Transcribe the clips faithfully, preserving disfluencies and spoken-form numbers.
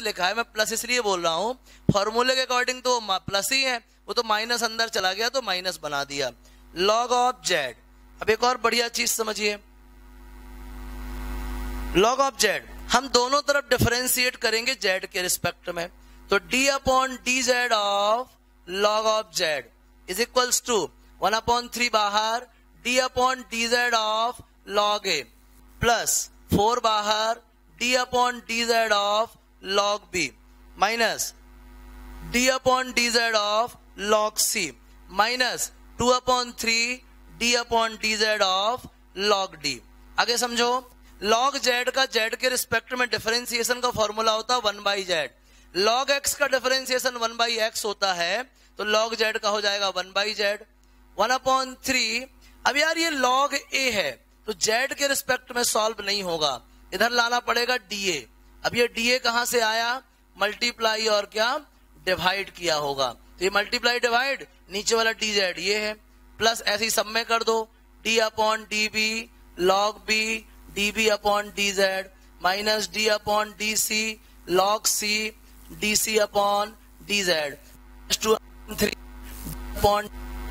लिखा है, मैं प्लस इसलिए बोल रहा हूं, फॉर्मूले के अकॉर्डिंग तो प्लस ही है, वो तो माइनस अंदर चला गया तो माइनस बना दिया। लॉग ऑफ जेड, अब एक और बढ़िया चीज समझिए, लॉग ऑफ जेड हम दोनों तरफ डिफरेंशिएट करेंगे जेड के रिस्पेक्ट में, तो D upon D Z of log of Z is equals to one upon three बाहर D upon D Z of log A plus four बाहर D upon D Z of log B minus D upon D Z of log C minus two upon three D upon D Z of log D. आगे समझो, log Z का Z के respect में differentiation का formula होता है one by Z, log X का differentiation one by X होता है, तो लॉग जेड का हो जाएगा one by Z one upon three. अब यार ये लॉग ए है तो जेड के रिस्पेक्ट में सॉल्व नहीं होगा, इधर लाना पड़ेगा डीए। अब ये डीए कहां से आया, मल्टीप्लाई और क्या डिवाइड किया होगा, तो ये मल्टीप्लाई डिवाइड नीचे वाला डी जेड ये है, प्लस ऐसे ही सब में कर दो D upon D B log B D B upon D Z minus D upon D C log C D C upon D Z two three upon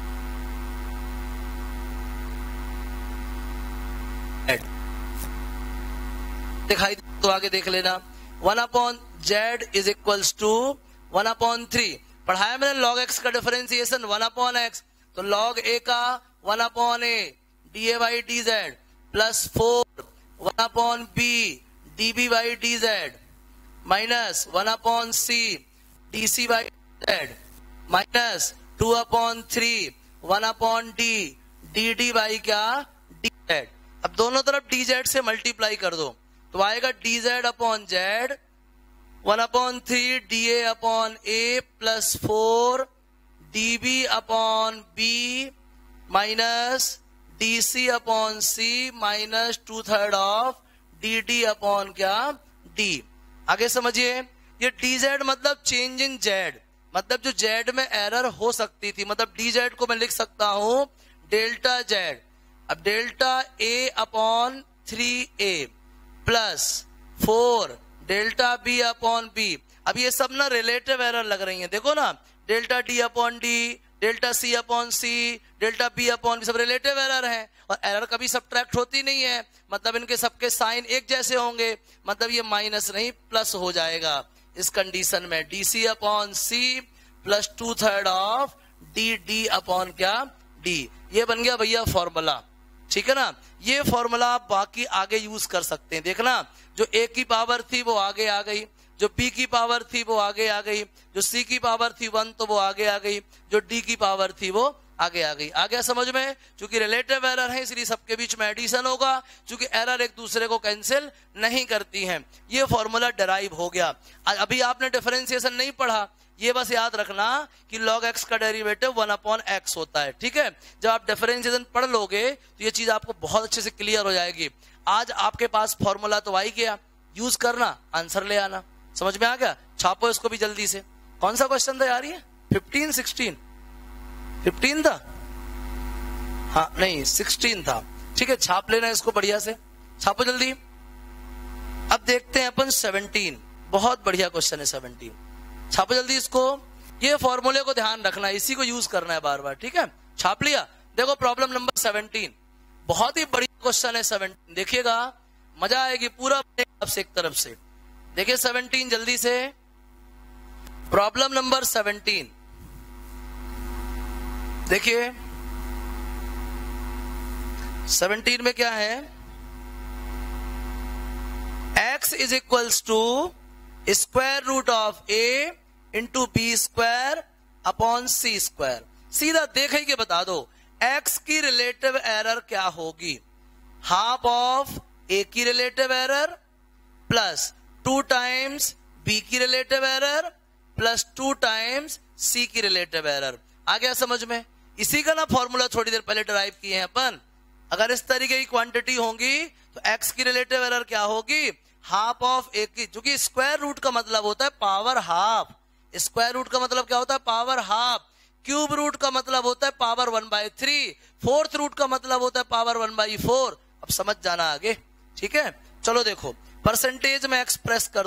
दिखाई तो आगे देख लेना, one upon Z is equals to one upon three. पढ़ाया मैंने log X का differentiation one upon X, तो log A का one upon A D A by D Z plus four one upon B D B by D Z minus one upon C D C by Z minus two upon three one upon D D D by क्या D Z. अब दोनों तरफ D Z से multiply कर दो तो आएगा D Z upon Z one upon three D A upon A plus four D B upon B minus D C upon C minus two third of D D upon क्या D. आगे समझिए, ये D Z मतलब change in Z, मतलब जो Z में error हो सकती थी, मतलब डी जेड को मैं लिख सकता हूं डेल्टा जेड। अब delta A upon three A plus four delta B upon B. अब ये सब ना रिलेटिव एरर लग रही हैं, देखो ना, delta D upon D delta C upon C delta B upon B सब रिलेटिव एरर है, और एरर कभी सब्ट्रैक्ट होती नहीं है, मतलब इनके सबके साइन एक जैसे होंगे, मतलब ये माइनस नहीं प्लस हो जाएगा। इस कंडीशन में D C upon C plus two third of D D upon क्या डी, ये बन गया भैया फॉर्मूला। ठीक है ना, ये फॉर्मूला आप बाकी आगे यूज कर सकते हैं। देखना, जो ए की पावर थी वो आगे आ गई, जो बी की पावर थी वो आगे आ गई, जो सी की पावर थी वन तो वो आगे आ गई, जो डी की पावर थी वो आगे आ गई। आ गया समझ में? चूंकि रिलेटिव एरर है इसलिए सबके बीच में एडिशन होगा, चूंकि एरर एक दूसरे को कैंसिल नहीं करती हैं। ये फॉर्मूला डेराइव हो गया। अभी आपने डिफरेंशिएशन नहीं पढ़ा, ये बस याद रखना कि log x का डेरिवेटिव वन अपॉन एक्स होता है। ठीक है, जब आप डिफरेंशिएशन पढ़ लोगे तो ये चीज आपको बहुत अच्छे से क्लियर हो जाएगी। आज आपके पास फॉर्मूला तो आ ही गया, यूज करना, आंसर ले आना। समझ में आ गया? छापो इसको भी जल्दी से। कौन सा क्वेश्चन था यार ये? फिफ्टीन सिक्सटीन फिफ्टीन था? हाँ नहीं सिक्सटीन था। ठीक है, छाप लेना इसको बढ़िया से, छापो जल्दी। अब देखते हैं अपन सेवनटीन। बहुत बढ़िया क्वेश्चन है सेवनटीन, छापो जल्दी इसको। ये फॉर्मूले को ध्यान रखना, इसी को यूज करना है बार बार। ठीक है, छाप लिया? देखो प्रॉब्लम नंबर सेवनटीन, बहुत ही बढ़िया क्वेश्चन है सेवनटीन। देखिएगा, मजा आएगी पूरा से एक तरफ से। देखिए सेवनटीन जल्दी से, प्रॉब्लम नंबर सेवनटीन देखिए। सेवनटीन में क्या है? x is equals to square root of A into B square upon C square. सीधा देखे के बता दो x की रिलेटिव एरर क्या होगी? हाफ ऑफ a की relative error plus two times b की relative error plus two times c की रिलेटिव एरर। आ गया समझ में? इसी का ना फॉर्मूला थोड़ी देर पहले डिराइव किए हैं अपन। अगर इस तरीके की क्वांटिटी होंगी तो x की रिलेटिव एरर क्या होगी? हाफ ऑफ ए की, जो कि स्क्वायर रूट का मतलब होता है पावर हाफ। स्क्वायर रूट का मतलब क्या होता है? Power half. क्यूब रूट का मतलब होता है power one by three. Fourth root का मतलब होता है पावर वन बाई फोर। अब समझ जाना आगे। ठीक है, चलो देखो, परसेंटेज में एक्सप्रेस कर दो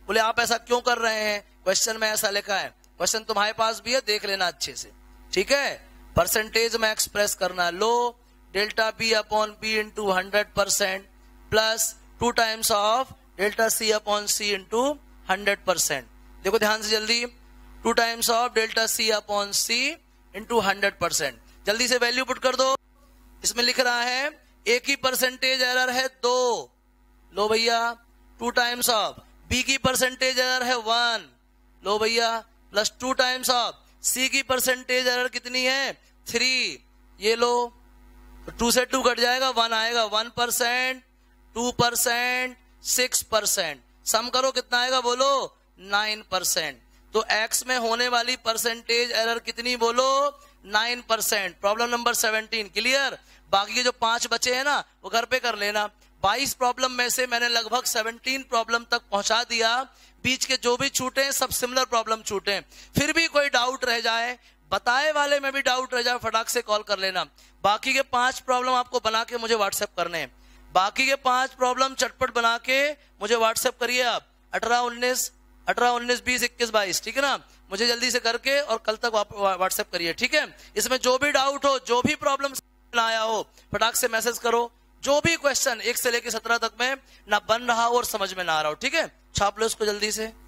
बोले आप ऐसा क्यों कर रहे हैं, क्वेश्चन में ऐसा लिखा है, क्वेश्चन तुम्हारे पास भी है, देख लेना अच्छे से, ठीक है। परसेंटेज में एक्सप्रेस करना, लो delta B upon B into hundred percent plus two times of delta C upon C into hundred percent. देखो ध्यान से जल्दी, two times of delta C upon C into hundred percent, जल्दी से वैल्यू पुट कर दो। इसमें लिख रहा है एक ही परसेंटेज एरर है दो, लो भैया टू टाइम्स ऑफ, बी की परसेंटेज एरर है वन, लो भैया plus two times of, C की परसेंटेज एरर कितनी है थ्री, ये लो तो टू से टू कट जाएगा, वन आएगा, one percent, two percent, six percent, sum करो कितना आएगा बोलो, नाइन परसेंट। तो एक्स में होने वाली परसेंटेज एरर कितनी बोलो, nine percent. Problem number seventeen clear. बाकी के जो पांच बचे हैं ना वो घर पे कर लेना। बाईस प्रॉब्लम में से मैंने लगभग सत्रह प्रॉब्लम तक पहुंचा दिया, बीच के जो भी छूटे सब सिमिलर प्रॉब्लम छूटे। फिर भी कोई डाउट रह जाए, बताए वाले में भी डाउट रह जाए, फटाक से कॉल कर लेना। बाकी के पांच प्रॉब्लम आपको बना के मुझे व्हाट्सएप करने हैं, बाकी के पांच प्रॉब्लम चटपट बना के मुझे व्हाट्सएप करिए आप, अठारह उन्नीस अठारह उन्नीस बीस इक्कीस बाईस, ठीक है ना, मुझे जल्दी से करके और कल तक व्हाट्सएप करिए, ठीक है। इसमें जो भी डाउट हो, जो भी प्रॉब्लम आया हो, फटाक से मैसेज करो। जो भी क्वेश्चन एक से लेकर सत्रह तक में ना बन रहा हो और समझ में ना आ रहा हो, ठीक है, छाप लो इसको जल्दी से।